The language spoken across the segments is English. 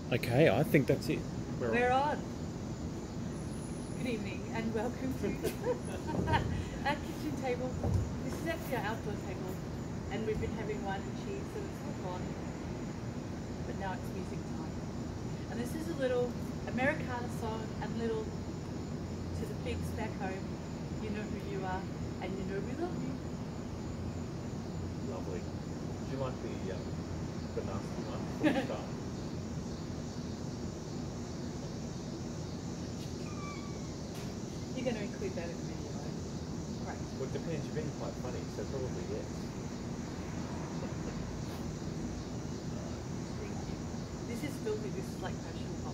Okay, I think that's it. We're on. Good evening and welcome to our kitchen table. This is actually our outdoor table and we've been having wine and cheese, so it's all gone. But now it's music time. And this is a little Americana song and little to the pigs back home. You know who you are and you know we love you. Lovely. Do you like the nasty one? Or start? You're going to include that in the video, right? Great. Well, it depends. You've been quite funny, so probably yes. Thank you. This is filthy. This is like passion pop.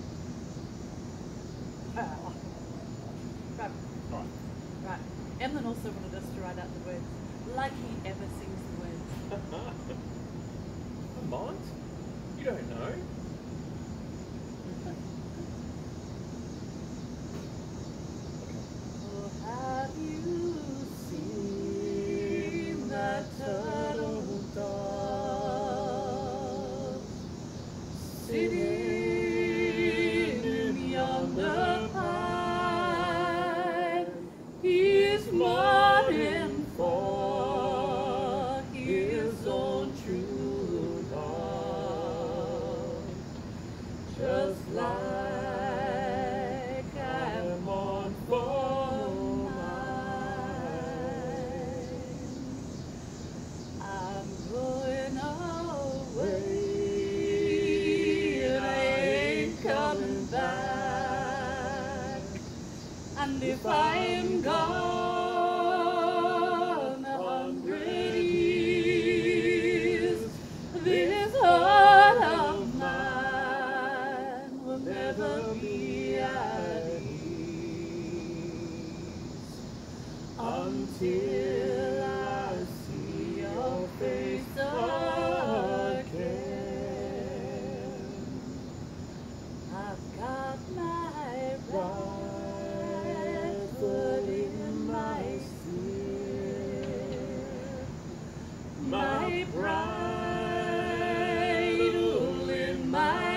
Wow. Right. All right. Right. Emlyn also wanted us to write out the words, like he ever sings the words. Mind? You don't know. Oh, have you seen that turtle dove sitting in yonder pine? He's mourning for his own true love, just like I mourn for mine. I'm going away and I ain't coming back. And if I am gone 100 years, this heart of mine will never be at ease until I see your face again. I've got my right foot in my steer, my bridle in my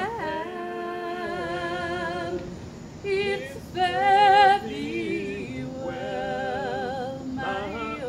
hand. It's fare thee well, my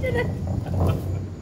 did it.